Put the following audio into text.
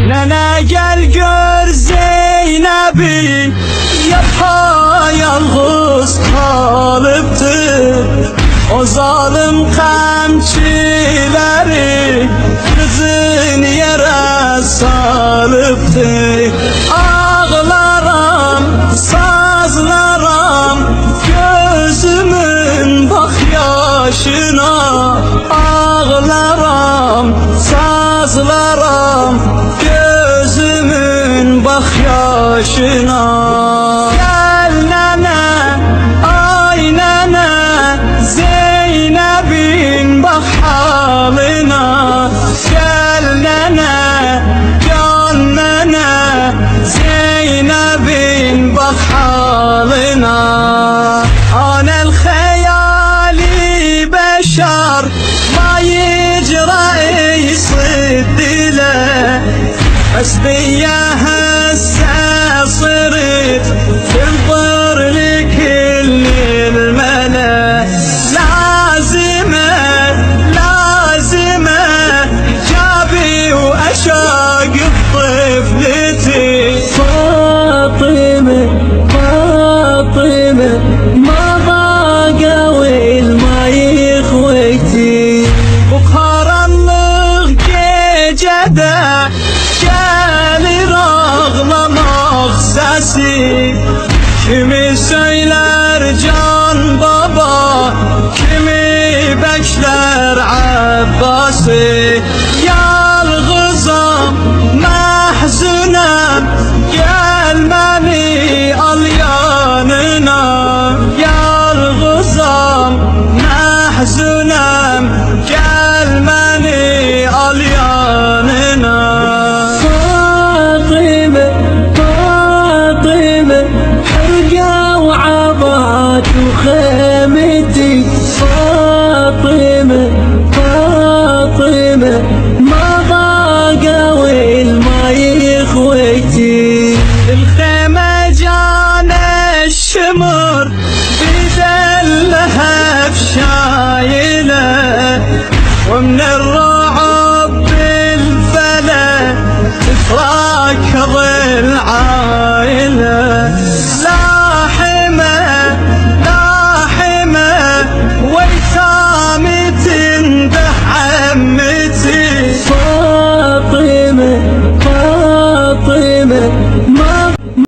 Nene gel gör Zeynep'i, yapayalnız kalıptır. O zalim kamçileri kızın yere salıptır. Ağlaram, sazlaram gözümün bak yaşına. Ağlaram, sazlaram gözümün bak yaşına. Gel nene, ay nene, Zeynep'in bak haline. Gel nene, can nene, Zeynep'in bak haline. Anel hayali beşer ma yecra'i sıddile. حسبي هسه صرت تنطر لكل الملا. لازمة لازمة جابي وأشاق طفلتي. فاطمة فاطمة ما ضاقوا الماي خويتي. وقهرلıq gecədə gelir ağlamaq səsi. Kimi söyler can baba, kimi bekler Abbas'ı. Yalğızam, mahzunam, gel beni al yanına. Yalğızam, mahzunam, gel beni al yanına. فاطمة فاطمة حرقة وعبات وخيمتي. فاطمة فاطمة ما ضاقوا الماي خويتي. الخيمة جانا الشمر بدلها بشايلة، ومن